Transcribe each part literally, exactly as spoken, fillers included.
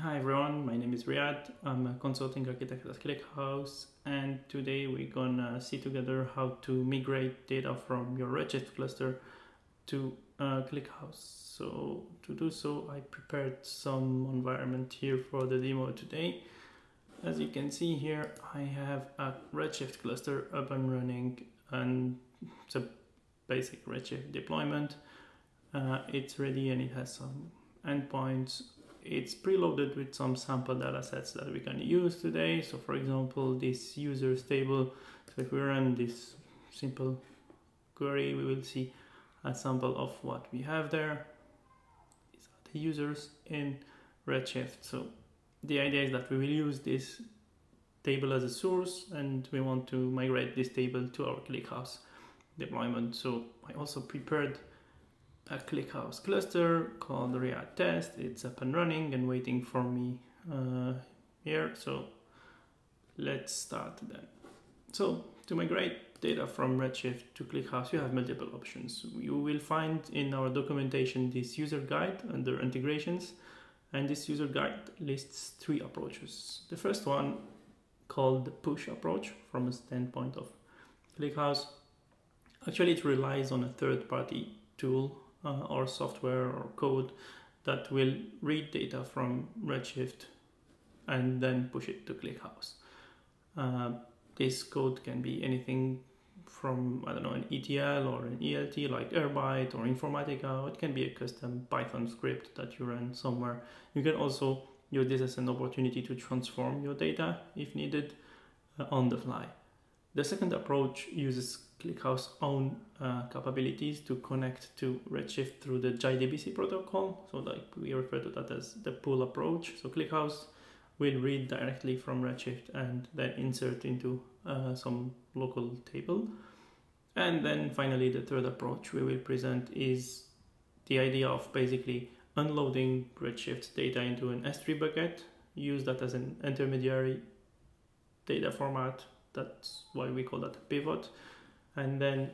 Hi everyone, my name is Riyad. I'm a consulting architect at ClickHouse, and today we're gonna see together how to migrate data from your Redshift cluster to uh, ClickHouse. So to do so, I prepared some environment here for the demo today. As you can see here, I have a Redshift cluster up and running, and it's a basic Redshift deployment. Uh, it's ready and it has some endpoints. It's preloaded with some sample data sets that we can use today. So for example, this users table. So if we run this simple query, we will see a sample of what we have there. These are the users in Redshift. So the idea is that we will use this table as a source, and we want to migrate this table to our ClickHouse deployment. So I also prepared a ClickHouse cluster called React Test. It's up and running and waiting for me uh, here. So let's start then. So to migrate data from Redshift to ClickHouse, you have multiple options. You will find in our documentation this user guide under integrations, and this user guide lists three approaches. The first one, called the push approach from a standpoint of ClickHouse, actually it relies on a third-party tool Uh, or software or code that will read data from Redshift and then push it to ClickHouse. Uh, this code can be anything from, I don't know, an E T L or an E L T like Airbyte or Informatica. It can be a custom Python script that you run somewhere. You can also use this as an opportunity to transform your data if needed uh, on the fly. The second approach uses ClickHouse own uh, capabilities to connect to Redshift through the J D B C protocol. So like we refer to that as the pull approach. So ClickHouse will read directly from Redshift and then insert into uh, some local table. And then finally, the third approach we will present is the idea of basically unloading Redshift data into an S three bucket, use that as an intermediary data format. That's why we call that a pivot. And then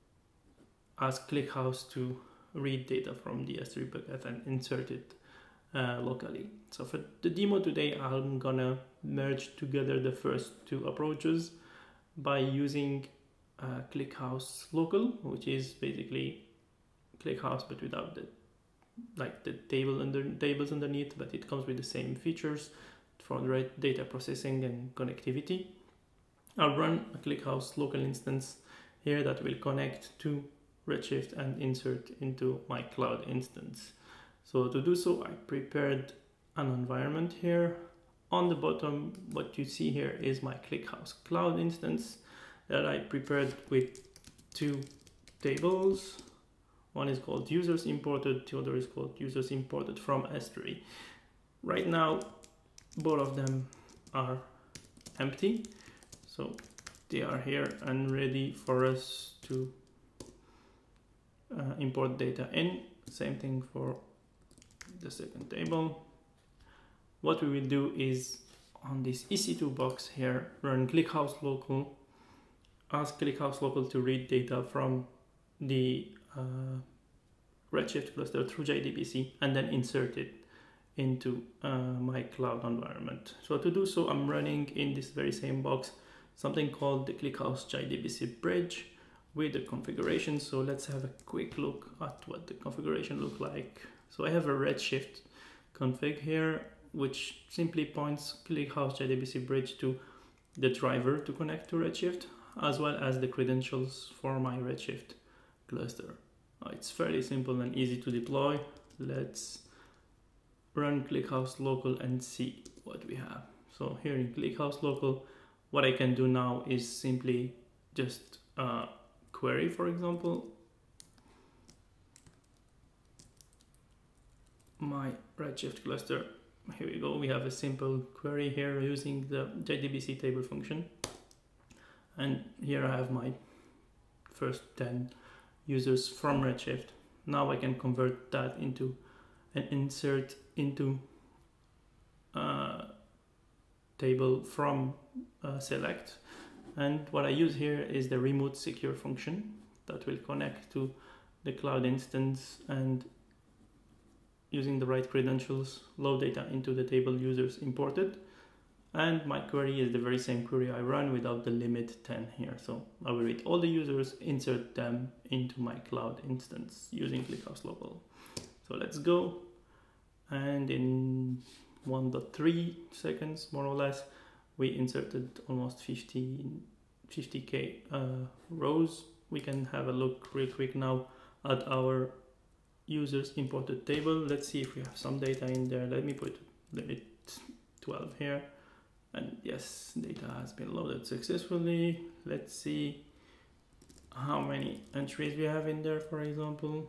ask ClickHouse to read data from the S three bucket and insert it uh, locally. So for the demo today, I'm gonna merge together the first two approaches by using uh, ClickHouse local, which is basically ClickHouse but without the like the table under tables underneath, but it comes with the same features for the data processing and connectivity. I'll run a ClickHouse local instance here that will connect to Redshift and insert into my cloud instance. So to do so, I prepared an environment here. On the bottom, what you see here is my ClickHouse cloud instance that I prepared with two tables. One is called users imported, the other is called users imported from S three. Right now, both of them are empty. So they are here and ready for us to uh, import data in. Same thing for the second table. What we will do is on this E C two box here, run ClickHouse local, ask ClickHouse local to read data from the uh, Redshift cluster through J D B C and then insert it into uh, my cloud environment. So to do so, I'm running in this very same box something called the ClickHouse J D B C bridge with the configuration. So let's have a quick look at what the configuration look like. So I have a Redshift config here, which simply points ClickHouse J D B C bridge to the driver to connect to Redshift, as well as the credentials for my Redshift cluster. Uh, it's fairly simple and easy to deploy. Let's run ClickHouse local and see what we have. So here in ClickHouse local, what I can do now is simply just uh, query, for example, my Redshift cluster. Here we go. We have a simple query here using the J D B C table function. And here I have my first ten users from Redshift. Now I can convert that into an insert into uh, table from uh, select, and what I use here is the remote secure function that will connect to the cloud instance and using the right credentials, load data into the table users imported. And my query is the very same query I run without the limit ten here. So I will read all the users, insert them into my cloud instance using ClickHouse local. So let's go. And in one point three seconds, more or less, we inserted almost fifty K uh, rows. We can have a look real quick now at our users imported table. Let's see if we have some data in there. Let me put limit twelve here. And yes, data has been loaded successfully. Let's see how many entries we have in there, for example.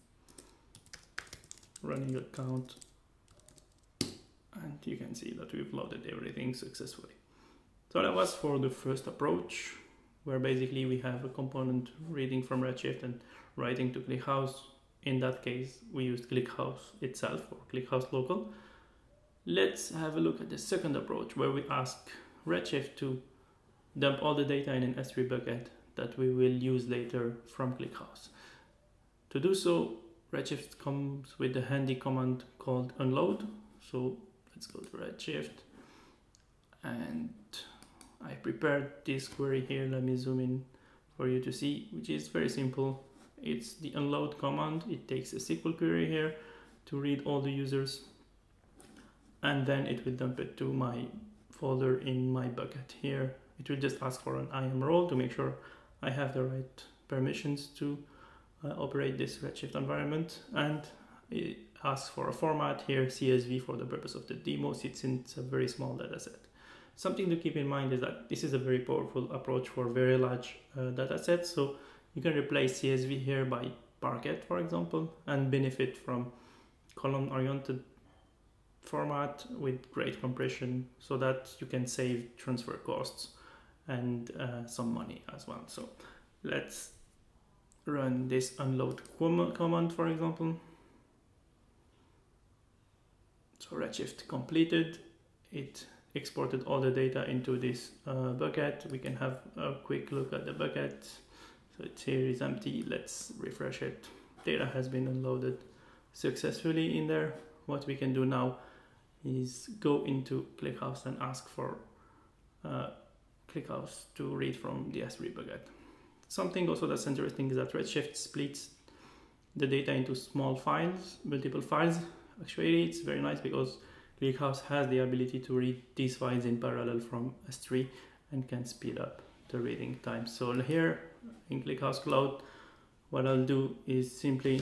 Running a count. And you can see that we've loaded everything successfully. So that was for the first approach, where basically we have a component reading from Redshift and writing to ClickHouse. In that case, we used ClickHouse itself or ClickHouse local. Let's have a look at the second approach, where we ask Redshift to dump all the data in an S three bucket that we will use later from ClickHouse. To do so, Redshift comes with a handy command called unload. So let's go to Redshift, and I prepared this query here. Let me zoom in for you to see, which is very simple. It's the unload command. It takes a S Q L query here to read all the users, and then it will dump it to my folder in my bucket here. It will just ask for an I A M role to make sure I have the right permissions to uh, operate this Redshift environment, and it asks for a format here, C S V, for the purpose of the demo, since it's a very small data set. Something to keep in mind is that this is a very powerful approach for very large uh, data sets. So you can replace C S V here by Parquet, for example, and benefit from column-oriented format with great compression, so that you can save transfer costs and uh, some money as well. So let's run this unload com command, for example. So Redshift completed. It exported all the data into this uh, bucket. We can have a quick look at the bucket. So it's here is empty. Let's refresh it. Data has been unloaded successfully in there. What we can do now is go into ClickHouse and ask for uh, ClickHouse to read from the S three bucket. Something also that's interesting is that Redshift splits the data into small files, multiple files. Actually, it's very nice because ClickHouse has the ability to read these files in parallel from S three and can speed up the reading time. So here in ClickHouse Cloud, what I'll do is simply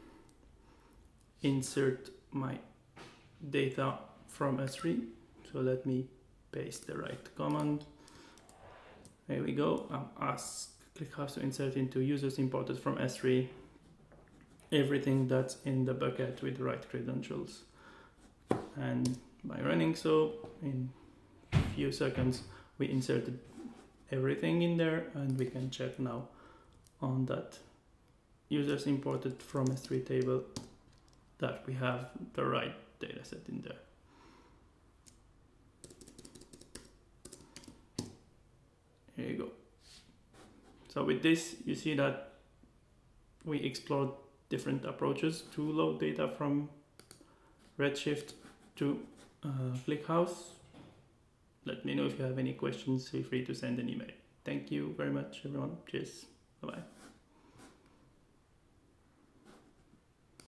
insert my data from S three. So let me paste the right command. There we go. I'll ask ClickHouse to insert into users imported from S three everything that's in the bucket with the right credentials. And by running so, in a few seconds, we inserted everything in there, and we can check now on that users imported from S three table that we have the right data set in there. Here you go. So with this, you see that we explored different approaches to load data from Redshift to uh, ClickHouse. Let me know if you have any questions. Feel free to send an email. Thank you very much, everyone. Cheers. Bye-bye.